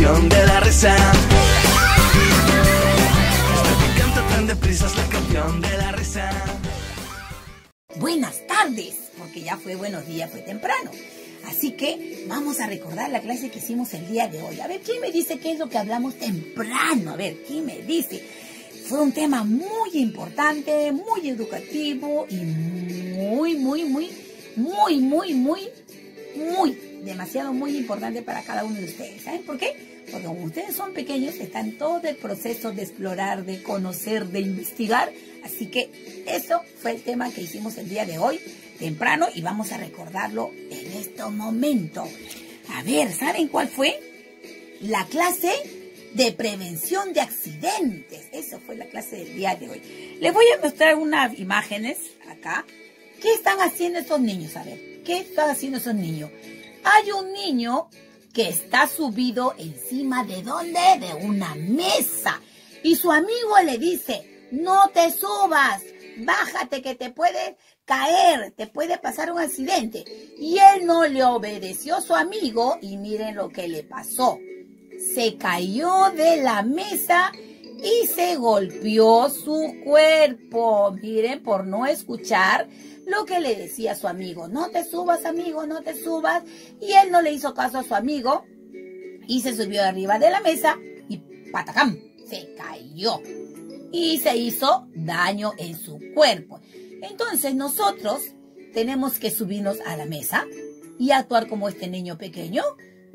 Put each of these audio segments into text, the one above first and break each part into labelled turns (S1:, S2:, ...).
S1: canción de la risa. Esta que canta tan deprisa es la canción de la risa.
S2: Buenas tardes, porque ya fue buenos días, fue temprano. Así que vamos a recordar la clase que hicimos el día de hoy. A ver, ¿quién me dice qué es lo que hablamos temprano? A ver, ¿quién me dice? Fue un tema muy importante, muy educativo y demasiado muy importante para cada uno de ustedes. ¿Saben por qué? Porque como ustedes son pequeños, están en todo el proceso de explorar, de conocer, de investigar. Así que eso fue el tema que hicimos el día de hoy, temprano, y vamos a recordarlo en este momento. A ver, ¿saben cuál fue? La clase de prevención de accidentes. Eso fue la clase del día de hoy. Les voy a mostrar unas imágenes acá. ¿Qué están haciendo estos niños? A ver, ¿qué están haciendo esos niños? Hay un niño que está subido encima ¿de dónde? De una mesa. Y su amigo le dice, no te subas, bájate que te puede caer, te puede pasar un accidente. Y él no le obedeció a su amigo y miren lo que le pasó. Se cayó de la mesa y se golpeó su cuerpo. Miren, por no escuchar lo que le decía su amigo. No te subas, amigo, no te subas. Y él no le hizo caso a su amigo y se subió arriba de la mesa y patacam, se cayó. Y se hizo daño en su cuerpo. Entonces nosotros tenemos que subirnos a la mesa y actuar como este niño pequeño.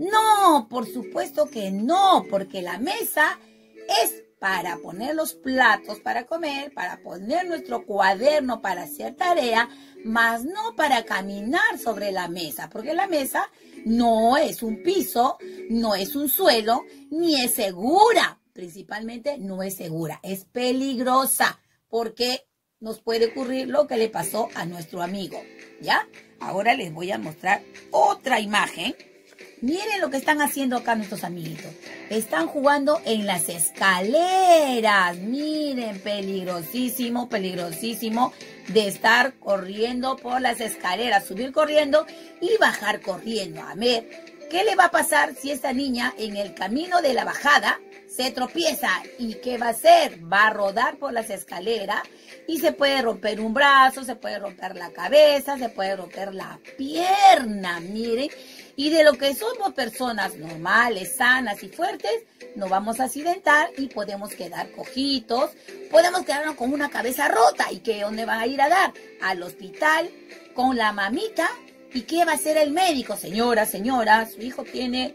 S2: No, por supuesto que no, porque la mesa es para poner los platos para comer, para poner nuestro cuaderno para hacer tarea, más no para caminar sobre la mesa, porque la mesa no es un piso, no es un suelo, ni es segura. Principalmente no es segura, es peligrosa, porque nos puede ocurrir lo que le pasó a nuestro amigo, ¿ya? Ahora les voy a mostrar otra imagen. Miren lo que están haciendo acá nuestros amiguitos. Están jugando en las escaleras. Miren, peligrosísimo, peligrosísimo de estar corriendo por las escaleras. Subir corriendo y bajar corriendo. A ver, ¿qué le va a pasar si esta niña en el camino de la bajada se tropieza? ¿Y qué va a hacer? Va a rodar por las escaleras y se puede romper un brazo, se puede romper la cabeza, se puede romper la pierna. Miren. Y de lo que somos personas normales, sanas y fuertes, nos vamos a accidentar y podemos quedar cojitos, podemos quedarnos con una cabeza rota. ¿Y qué? ¿Dónde van a ir a dar? Al hospital con la mamita. ¿Y qué va a hacer el médico? Señora, su hijo tiene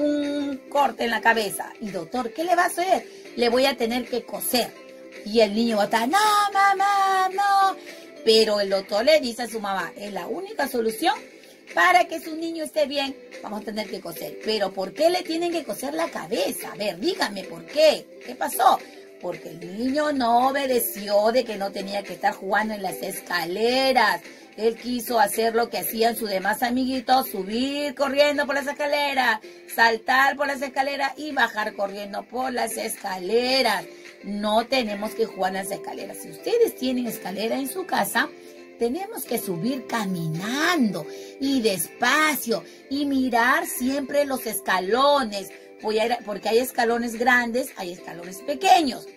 S2: un corte en la cabeza. Y doctor, ¿qué le va a hacer? Le voy a tener que coser. Y el niño va a estar, no, mamá, no. Pero el doctor le dice a su mamá, es la única solución para que su niño esté bien, vamos a tener que coser. Pero ¿por qué le tienen que coser la cabeza? A ver, dígame, ¿por qué? ¿Qué pasó? Porque el niño no obedeció de que no tenía que estar jugando en las escaleras. Él quiso hacer lo que hacían sus demás amiguitos, subir corriendo por las escaleras, saltar por las escaleras y bajar corriendo por las escaleras. No tenemos que jugar en las escaleras. Si ustedes tienen escalera en su casa, tenemos que subir caminando y despacio y mirar siempre los escalones, porque hay escalones grandes, hay escalones pequeños.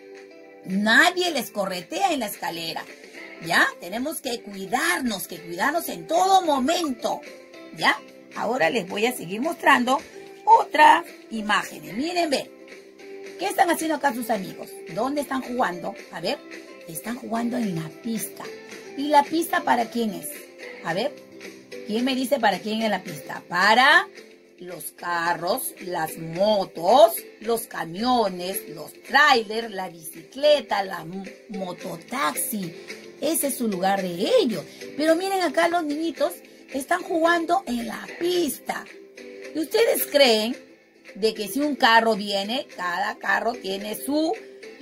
S2: Nadie les corretea en la escalera, ¿ya? Tenemos que cuidarnos en todo momento, ¿ya? Ahora les voy a seguir mostrando otra imagen. Miren, ven. ¿Qué están haciendo acá sus amigos? ¿Dónde están jugando? A ver, están jugando en la pista. ¿Y la pista para quién es? A ver, ¿quién me dice para quién es la pista? Para los carros, las motos, los camiones, los trailers, la bicicleta, la mototaxi. Ese es su lugar de ellos. Pero miren acá, los niñitos están jugando en la pista. ¿Y ustedes creen de que si un carro viene, cada carro tiene su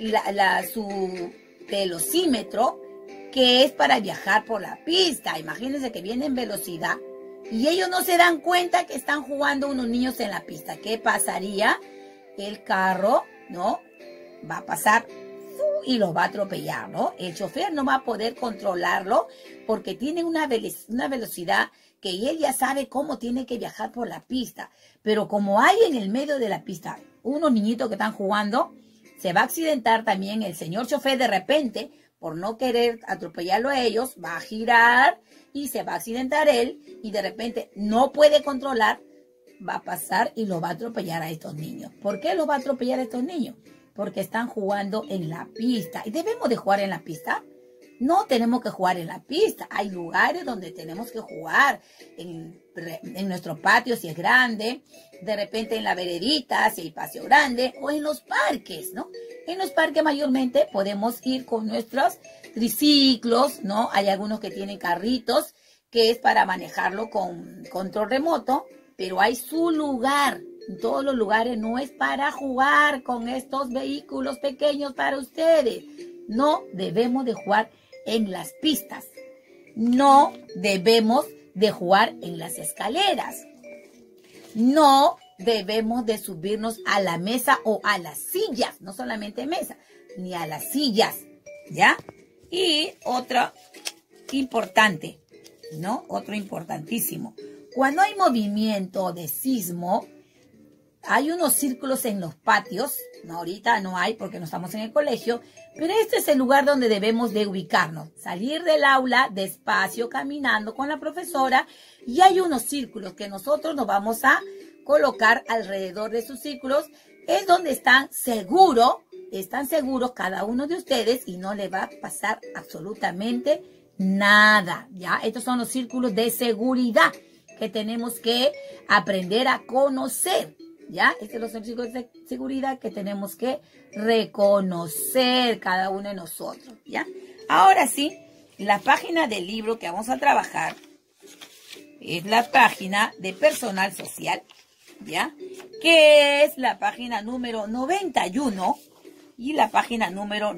S2: velocímetro, que es para viajar por la pista? Imagínense que viene en velocidad y ellos no se dan cuenta que están jugando unos niños en la pista. ¿Qué pasaría? El carro, ¿no? Va a pasar y los va a atropellar, ¿no? El chofer no va a poder controlarlo porque tiene una velocidad que él ya sabe cómo tiene que viajar por la pista. Pero como hay en el medio de la pista unos niñitos que están jugando, se va a accidentar también el señor chofer de repente, por no querer atropellarlo a ellos, va a girar y se va a accidentar él y de repente no puede controlar, va a pasar y lo va a atropellar a estos niños. ¿Por qué lo va a atropellar a estos niños? Porque están jugando en la pista. ¿Y debemos de jugar en la pista? No tenemos que jugar en la pista. Hay lugares donde tenemos que jugar. En nuestro patio si es grande. De repente en la veredita si hay espacio grande. O en los parques, ¿no? En los parques mayormente podemos ir con nuestros triciclos, ¿no? Hay algunos que tienen carritos que es para manejarlo con control remoto. Pero hay su lugar. En todos los lugares no es para jugar con estos vehículos pequeños para ustedes. No debemos de jugar en las pistas. No debemos de jugar en las escaleras. No debemos de subirnos a la mesa o a las sillas. No solamente mesa, ni a las sillas. ¿Ya? Y otro importante, ¿no? Otro importantísimo. Cuando hay movimiento de sismo, hay unos círculos en los patios, no, ahorita no hay porque no estamos en el colegio, pero este es el lugar donde debemos de ubicarnos. Salir del aula despacio, caminando con la profesora, y hay unos círculos que nosotros nos vamos a colocar alrededor de esos círculos. Es donde están seguros cada uno de ustedes y no le va a pasar absolutamente nada, ¿ya? Estos son los círculos de seguridad que tenemos que aprender a conocer, ¿ya? Estos son los círculos de seguridad que tenemos que reconocer cada uno de nosotros, ¿ya? Ahora sí, la página del libro que vamos a trabajar es la página de personal social, ¿ya? Que es la página número 91 y la página número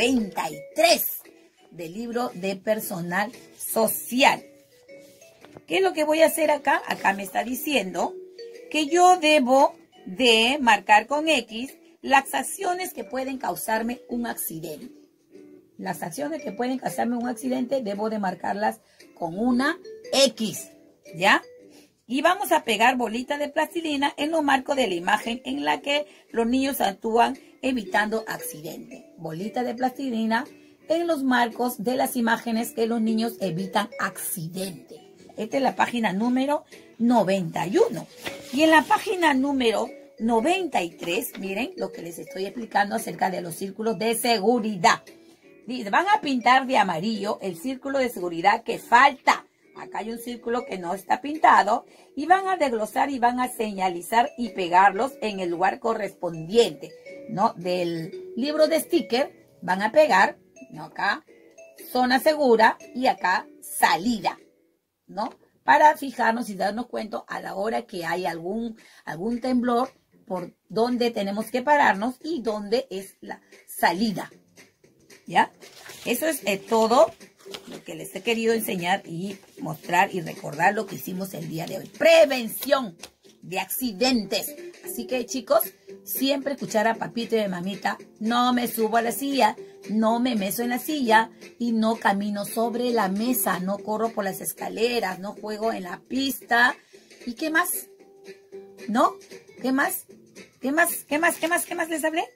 S2: 93 del libro de personal social. ¿Qué es lo que voy a hacer acá? Acá me está diciendo que yo debo de marcar con X las acciones que pueden causarme un accidente. Las acciones que pueden causarme un accidente debo de marcarlas con una X, ¿ya? Y vamos a pegar bolita de plastilina en los marcos de la imagen en la que los niños actúan evitando accidentes. Bolita de plastilina en los marcos de las imágenes que los niños evitan accidentes. Esta es la página número 91. Y en la página número 93, miren lo que les estoy explicando acerca de los círculos de seguridad. Dice, van a pintar de amarillo el círculo de seguridad que falta. Acá hay un círculo que no está pintado. Y van a desglosar y van a señalizar y pegarlos en el lugar correspondiente, ¿no? Del libro de sticker van a pegar, ¿no? Acá, zona segura y acá, salida, ¿no? Para fijarnos y darnos cuenta a la hora que hay algún temblor por dónde tenemos que pararnos y dónde es la salida, ¿ya? Eso es todo lo que les he querido enseñar y mostrar y recordar lo que hicimos el día de hoy. Prevención de accidentes. Así que, chicos, siempre escuchar a papito y a mamita, no me subo a la silla, no me meso en la silla y no camino sobre la mesa, no corro por las escaleras, no juego en la pista. ¿Y qué más? ¿No? ¿Qué más? ¿Qué más? ¿Qué más? ¿Qué más? ¿Qué más les hablé?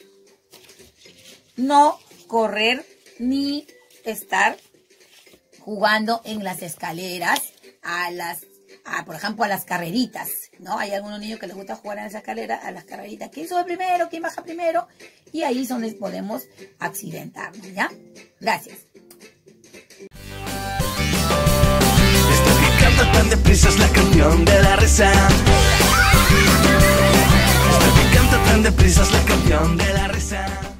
S2: No correr ni estar jugando en las escaleras por ejemplo, a las carreritas, ¿no? Hay algunos niños que les gusta jugar en esa escalera, a las carreritas. ¿Quién sube primero? ¿Quién baja primero? Y ahí es donde podemos accidentarnos, ¿ya? Gracias.
S1: Está picando tan deprisa, es la canción de la risa. Está picando tan deprisa, es la canción de la risa.